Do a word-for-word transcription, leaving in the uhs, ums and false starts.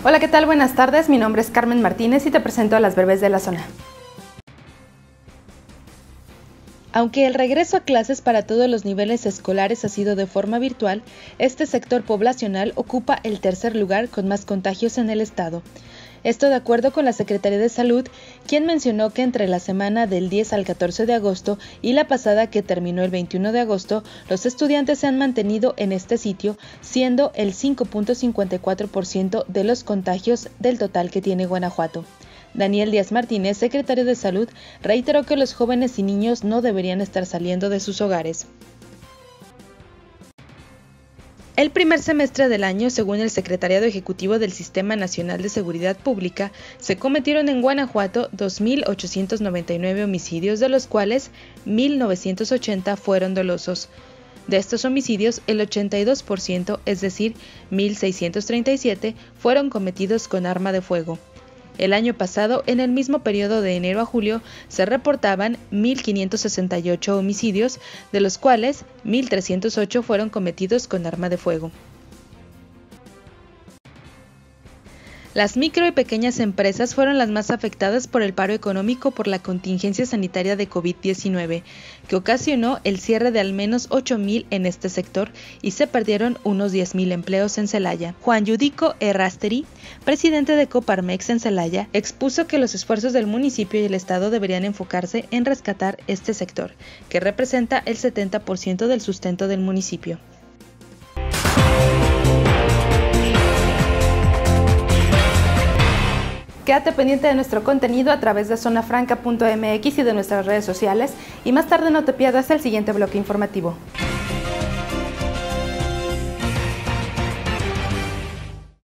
Hola, ¿qué tal? Buenas tardes, mi nombre es Carmen Martínez y te presento a las breves de la zona. Aunque el regreso a clases para todos los niveles escolares ha sido de forma virtual, este sector poblacional ocupa el tercer lugar con más contagios en el estado. Esto de acuerdo con la Secretaría de Salud, quien mencionó que entre la semana del diez al catorce de agosto y la pasada que terminó el veintiuno de agosto, los estudiantes se han mantenido en este sitio, siendo el cinco punto cincuenta y cuatro por ciento de los contagios del total que tiene Guanajuato. Daniel Díaz Martínez, secretario de Salud, reiteró que los jóvenes y niños no deberían estar saliendo de sus hogares. El primer semestre del año, según el Secretariado Ejecutivo del Sistema Nacional de Seguridad Pública, se cometieron en Guanajuato dos mil ochocientos noventa y nueve homicidios, de los cuales mil novecientos ochenta fueron dolosos. De estos homicidios, el ochenta y dos por ciento, es decir, mil seiscientos treinta y siete, fueron cometidos con arma de fuego. El año pasado, en el mismo periodo de enero a julio, se reportaban mil quinientos sesenta y ocho homicidios, de los cuales mil trescientos ocho fueron cometidos con arma de fuego. Las micro y pequeñas empresas fueron las más afectadas por el paro económico por la contingencia sanitaria de COVID diecinueve, que ocasionó el cierre de al menos ocho mil en este sector y se perdieron unos diez mil empleos en Celaya. Juan Yudico Errasteri, presidente de Coparmex en Celaya, expuso que los esfuerzos del municipio y el estado deberían enfocarse en rescatar este sector, que representa el setenta por ciento del sustento del municipio. Quédate pendiente de nuestro contenido a través de zona franca punto m x y de nuestras redes sociales, y más tarde no te pierdas el siguiente bloque informativo.